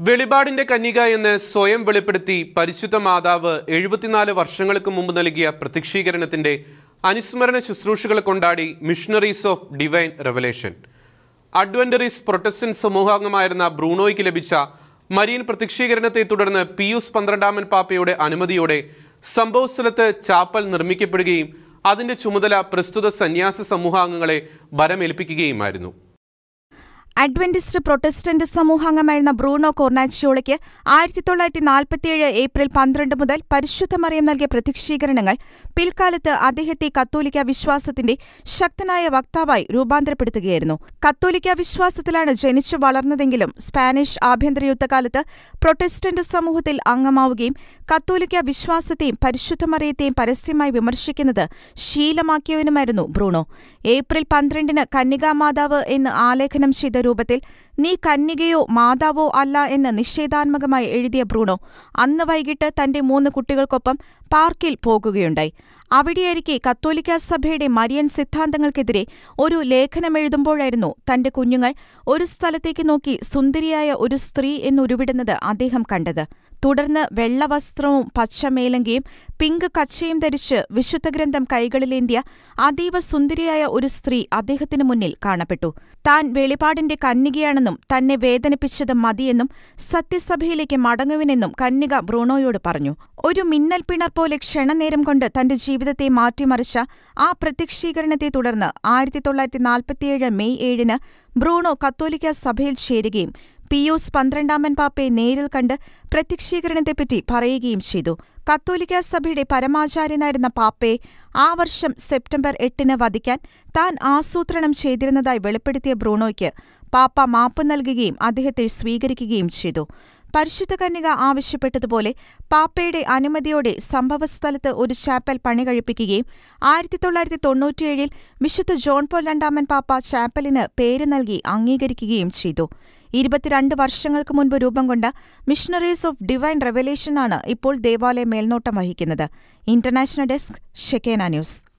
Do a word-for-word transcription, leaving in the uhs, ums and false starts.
വെളിപാടിന്റെ കന്യക എന്ന് സ്വയം വെളിപ്പെടുത്തി പരിശുദ്ധ മാതാവ് എഴുപത്തിനാല് വർഷങ്ങൾക്ക് മുമ്പ് നൽകിയ പ്രത്യക്ഷീകരണത്തിന്റെ അനുസ്മരണ ശുശ്രൂഷകൾ കൊണ്ടാടി Missionaries of Divine Revelation. Adventist Protestant സമൂഹാംഗമായിരുന്ന ബ്രൂണോയ്ക്ക് ലഭിച്ച മരിയൻ പ്രത്യക്ഷീകരണത്തെ തുടർന്ന് പിയൂസ് പന്ത്രണ്ടാമൻ പാപ്പയുടെ അനുമതിയോടെ സംഭവസ്ഥലത്ത് ചാപ്പൽ നിർമ്മിക്കപ്പെടുകയും അതിന്റെ ചുമതല പ്രസ്തുത സന്യാസ സമൂഹാംഗങ്ങളെ ഭരമേൽപ്പിക്കുകയുമായിരുന്നു. അഡ്വന്റിസ്റ്റ് പ്രൊട്ടസ്റ്റന്റ് സമൂഹാംഗമായിരുന്ന ബ്രൂണോ കോർണാച്ചിയോളയ്ക്ക് ആയിരത്തി തൊള്ളായിരത്തി നാൽപ്പത്തിയേഴ് ഏപ്രിൽ പന്ത്രണ്ട് മുതൽ പരിശുദ്ധ മറിയം നൽകിയ പ്രത്യക്ഷീകരണങ്ങൾ പിൽക്കാലത്ത് അദ്ദേഹത്തെ കത്തോലിക്ക വിശ്വാസത്തിന്റെ ശക്തനായ വക്താവായി രൂപാന്തരപ്പെടുത്തുകയായിരുന്നു. കത്തോലിക്ക വിശ്വാസത്തിലാണ് ജനിച്ചു വളർന്നതെങ്കിലും സ്പാനിഷ് ആഭ്യന്തര യുദ്ധകാലത്ത് പ്രൊട്ടസ്റ്റന്റ് സമൂഹത്തിൽ അംഗമാവുകയും കത്തോലിക്ക വിശ്വാസത്തെയും പരിശുദ്ധ മറിയത്തെയും പരസ്യമായി വിമർശിക്കുന്നത് ശീലമാക്കിയവനുമായിരുന്നു ബ്രൂണോ. ഏപ്രിൽ പന്ത്രണ്ടിന് കന്യകാമാതാവ് എന്ന് ആലേഖനം ചെയ്ത രൂപത്തിൽ നീ കന്യകയോ മാതാവോ അല്ല എന്ന് നിഷേധാത്മകമായി എഴുതിയ ബ്രൂണോ അന്ന് വൈകിട്ട് തന്റെ മൂന്ന് കുട്ടികൾക്കൊപ്പം പാർക്കിൽ പോകുകയുണ്ടായി. അവിടെയായിരിക്കെ കത്തോലിക്ക സഭയുടെ മരിയൻ സിദ്ധാന്തങ്ങൾക്കെതിരെ ഒരു ലേഖനമെഴുതുമ്പോഴായിരുന്നു തന്റെ കുഞ്ഞുങ്ങൾ ഒരു സ്ഥലത്തേക്ക് നോക്കി സുന്ദരിയായ ഒരു സ്ത്രീ എന്നുരുവിടുന്നത് അദ്ദേഹം കണ്ടത്. തുടർന്ന് വെള്ളവസ്ത്രവും പച്ചമേലങ്കയും പിങ്ക് കച്ചയും ധരിച്ച് വിശുദ്ധഗ്രന്ഥം കൈകളിലേന്തിയ അതീവ സുന്ദരിയായ ഒരു സ്ത്രീ അദ്ദേഹത്തിനു മുന്നിൽ കാണപ്പെട്ടു. താൻ വെളിപാടിന്റെ കന്യകയാണെന്നും തന്നെ വേദനിപ്പിച്ചത് മതിയെന്നും സത്യസഭയിലേക്ക് മടങ്ങുവിനെന്നും കന്യക ബ്രൂണോയോട് പറഞ്ഞു. ഒരു മിന്നൽ പിണർ പോലെ ക്ഷണനേരം കൊണ്ട് തന്റെ ജീവിതത്തെ മാറ്റിമറിച്ച ആ പ്രത്യക്ഷീകരണത്തെ തുടർന്ന് ആയിരത്തി തൊള്ളായിരത്തി നാൽപ്പത്തിയേഴ് മെയ് ഏഴിന് ബ്രൂണോ കത്തോലിക്ക സഭയിൽ ചേരുകയും പിയൂസ് പന്ത്രണ്ടാമൻ പാപ്പയെ നേരിൽ കണ്ട് പ്രത്യക്ഷീകരണത്തെപ്പറ്റി പറയുകയും ചെയ്തു. കത്തോലിക്ക സഭയുടെ പരമാചാര്യനായിരുന്ന പാപ്പയെ ആ വർഷം സെപ്റ്റംബർ എട്ടിന് വധിക്കാൻ താൻ ആസൂത്രണം ചെയ്തിരുന്നതായി വെളിപ്പെടുത്തിയ ബ്രൂണോയ്ക്ക് പാപ്പ മാപ്പ് നൽകുകയും അദ്ദേഹത്തെ സ്വീകരിക്കുകയും ചെയ്തു. പരിശുദ്ധ കന്യക ആവശ്യപ്പെട്ടതുപോലെ പാപ്പയുടെ അനുമതിയോടെ സംഭവസ്ഥലത്ത് ഒരു ചാപ്പൽ പണി കഴിപ്പിക്കുകയും ആയിരത്തി തൊള്ളായിരത്തി തൊണ്ണൂറ്റിയേഴിൽ വിശുദ്ധ ജോൺ പോൾ രണ്ടാമൻ പാപ്പ ചാപ്പലിന് പേര് നൽകി അംഗീകരിക്കുകയും ചെയ്തു. ഇരുപത്തിരണ്ട് വർഷങ്ങൾക്ക് മുൻപ് രൂപം കൊണ്ട മിഷണറീസ് ഓഫ് ഡിവൈൻ റെവലേഷനാണ് ഇപ്പോൾ ദേവാലയം മേൽനോട്ടം വഹിക്കുന്നത്. International desk, Shekinah news.